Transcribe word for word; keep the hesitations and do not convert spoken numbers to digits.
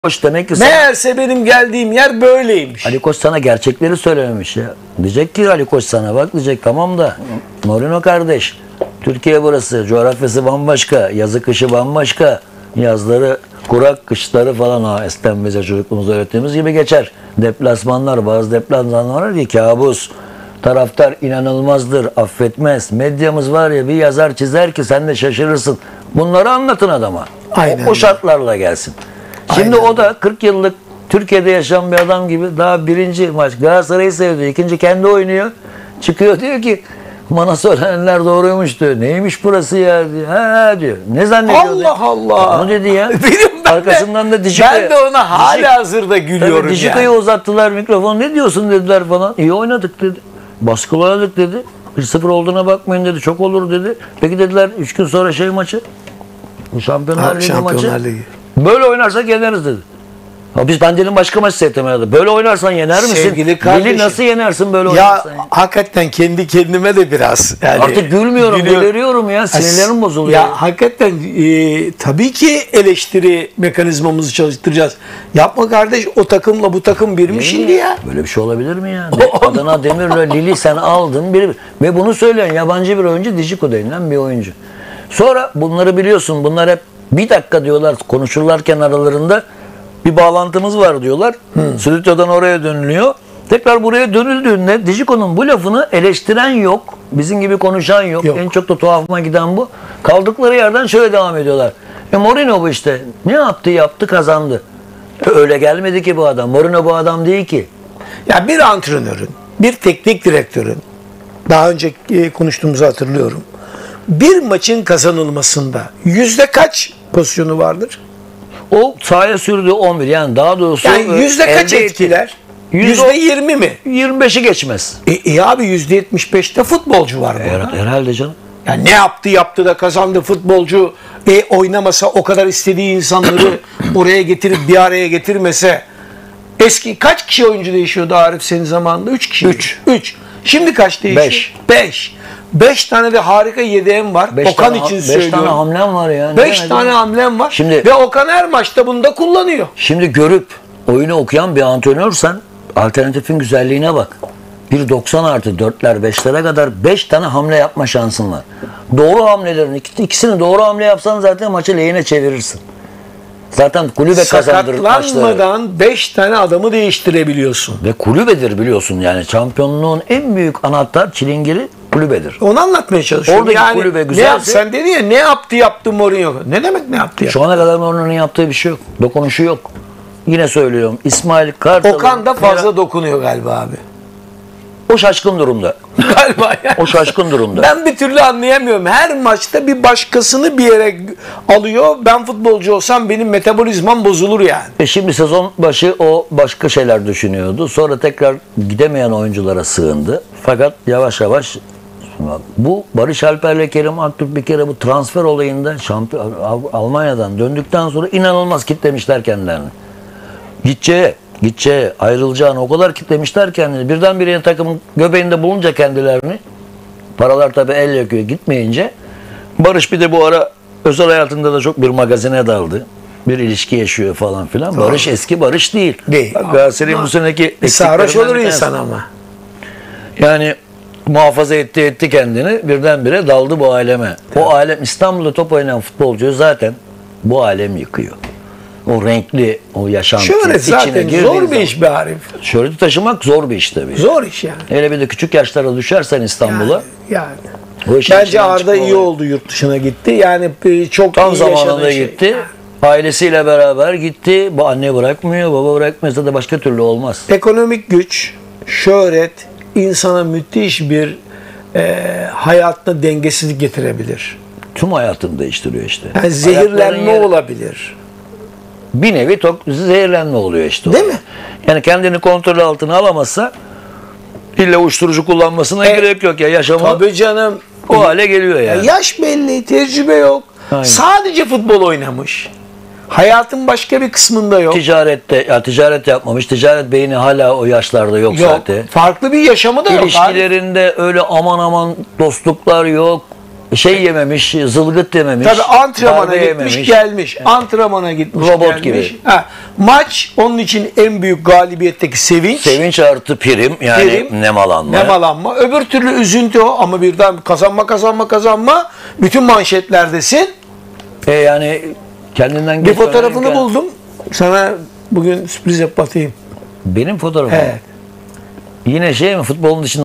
Koç demek ki sana, Meğerse benim geldiğim yer böyleymiş. Ali Koç sana gerçekleri söylememiş ya. Diyecek ki Ali Koç sana bak diyecek tamam da Mourinho kardeş Türkiye burası, coğrafyası bambaşka, yazı kışı bambaşka, yazları kurak, kışları falan ha esten bize çocukluğumuzda öğrettiğimiz gibi geçer. Deplasmanlar, bazı deplasmanlar var ki kabus. Taraftar inanılmazdır, affetmez. Medyamız var ya bir yazar çizer ki sen de şaşırırsın. Bunları anlatın adama. Aynen. O, o şartlarla gelsin. Şimdi Aynen. o da kırk yıllık Türkiye'de yaşayan bir adam gibi daha birinci maç Galatasaray'ı seviyor. İkinci kendi oynuyor. Çıkıyor diyor ki bana söylenenler doğruymuş diyor. Neymiş burası ya diyor. Ha diyor. Ne zannediyor? Allah Allah. Onu dedi ya. Benim ben Arkasından de, da Dijiko'ya. Ben de ona hala hazırda gülüyorum ya. Dijiko'ya uzattılar mikrofonu. Ne diyorsun dediler falan. İyi oynadık dedi. Baskıladık dedi. bir sıfır olduğuna bakmayın dedi. Çok olur dedi. Peki dediler üç gün sonra şey maçı. Bu Şampiyonlar Ligi Şampiyonlar maçı. Ligi. Böyle oynarsak yeneriz dedi. Ha biz Pencere'nin başka maçı seyretmedik. Böyle oynarsan yener misin? Sevgili kardeşim. Lili nasıl yenersin böyle Ya oynarsan? Ya hakikaten kendi kendime de biraz. Yani artık gülmüyorum, gülüyorum. deliriyorum ya. Sinirlerim bozuluyor. Ya hakikaten e, tabii ki eleştiri mekanizmamızı çalıştıracağız. Yapma kardeş, o takımla bu takım bir mi şimdi ya? Böyle bir şey olabilir mi ya? Adana Demir'le Lili sen aldın. Bir, ve bunu söyleyen yabancı bir oyuncu Dijiko denilen bir oyuncu. Sonra bunları biliyorsun. Bunlar hep bir dakika diyorlar konuşurlarken aralarında bir bağlantımız var diyorlar. Hmm. Stüdyodan oraya dönülüyor. Tekrar buraya dönüldüğünde Dijiko'nun bu lafını eleştiren yok. Bizim gibi konuşan yok. yok. En çok da tuhafıma giden bu. Kaldıkları yerden şöyle devam ediyorlar. E Mourinho bu işte. Ne yaptı yaptı kazandı. E öyle gelmedi ki bu adam. Mourinho bu adam değil ki. Ya bir antrenörün, bir teknik direktörün daha önce konuştuğumuzu hatırlıyorum. Bir maçın kazanılmasında yüzde kaç pozisyonu vardır? O sahaya sürdüğü on bir yani daha doğrusu yani yüzde kaç etkiler? Yüzde yirmi mi? yirmi beşi geçmez. E, e abi yüzde yetmiş beşte futbolcu var burada. Evet, herhalde canım. Yani ne yaptı yaptı da kazandı futbolcu. E oynamasa o kadar istediği insanları oraya getirip bir araya getirmese. Eski kaç kişi oyuncu değişiyordu Arif senin zamanında? Üç kişi. Üç. Üç. Şimdi kaç değişiyor? Beş. Beş. Beş tane de harika yedeğim var. Beş Okan tane, için beş söylüyorum. Beş tane hamlem var ya. Beş tane hamlem var. Şimdi, ve Okan her maçta bunu da kullanıyor. Şimdi görüp oyunu okuyan bir antrenörsen alternatifin güzelliğine bak. bir doksan artı dörtler beşlere kadar beş tane hamle yapma şansın var. Doğru hamlelerin ikisini doğru hamle yapsan zaten maçı lehine çevirirsin. Zaten kulübe kazandırır maçları. Sakatlanmadan beş tane adamı değiştirebiliyorsun. Ve kulübedir biliyorsun yani şampiyonluğun en büyük anahtar çilingiri kulübedir. Onu anlatmaya çalışıyorum. Oradaki yani kulübe ne güzelse, yap, sen dedin ya ne yaptı yaptı Mourinho. Ne demek ne yaptı yaptı? Şu ana kadar Mourinho'nun yaptığı bir şey yok. Dokunuşu yok. Yine söylüyorum İsmail Kartal. Okan da fazla dokunuyor galiba abi. O şaşkın durumda. Galiba yani. O şaşkın durumda. Ben bir türlü anlayamıyorum. Her maçta bir başkasını bir yere alıyor. Ben futbolcu olsam benim metabolizmam bozulur yani. E şimdi sezon başı o başka şeyler düşünüyordu. Sonra tekrar gidemeyen oyunculara sığındı. Fakat yavaş yavaş bu Barış Alper'le Kerim Aktürk bir kere bu transfer olayında şampiyon Almanya'dan döndükten sonra inanılmaz kitlemişler kendilerini. Gideceği Gideceği, ayrılacağını o kadar kitlemişler kendini. Birdenbire takımın göbeğinde bulunca kendilerini, paralar tabii el yakıyor gitmeyince, Barış bir de bu ara özel hayatında da çok bir magazine daldı. Bir ilişki yaşıyor falan filan. Doğru. Barış eski Barış değil. Değil. Galatasaray'ın bu seneki sarhoş olur insan ama. Yani muhafaza etti etti kendini. Birdenbire daldı bu aleme. O alem İstanbul'da top oynayan futbolcuyu zaten bu alem yıkıyor. O renkli, o yaşantı. Şöhret zaten zor bir zaman. iş be Arif. Şöhreti taşımak zor bir iş tabii. Zor iş yani. Hele bir de küçük yaşlara düşersen İstanbul'a. Yani. yani. Bence Arda iyi oldu yurt dışına gitti. Yani çok tam iyi zamanında şey. gitti. Ailesiyle beraber gitti. Bu anne bırakmıyor, baba bırakmıyorsa da başka türlü olmaz. Ekonomik güç, şöhret insana müthiş bir e, hayatta dengesizlik getirebilir. Tüm hayatını değiştiriyor işte. Yani zehirlenme yeri... olabilir. Bir nevi tok, zehirlenme oluyor işte. Değil o. mi? Yani kendini kontrol altına alamazsa illa uyuşturucu kullanmasına e, gerek yok ya. Yaşamı tabii canım. O hale geliyor yani. Ya yaş belli, tecrübe yok. Aynen. Sadece futbol oynamış. Hayatın başka bir kısmında yok. Ticarette, ya ticaret yapmamış. Ticaret beyni hala o yaşlarda yok, yok. zaten. Farklı bir yaşamı da yok. İlişkilerinde abi. Öyle aman aman dostluklar yok. şey yememiş, zılgıt yememiş. Tabii antrenmana darbe gitmiş yememiş. gelmiş. Antrenmana gitmiş Robot gelmiş. gibi. Ha, maç onun için en büyük galibiyetteki sevinç. Sevinç artı prim yani Prim, nemalanma. Nemalanma. Öbür türlü üzüntü o ama birden kazanma kazanma kazanma. Bütün manşetlerdesin. E yani kendinden Bir geç fotoğrafını oynarken- buldum. Sana bugün sürpriz yapayım. Benim fotoğrafım. Evet. Yine şey mi futbolun dışında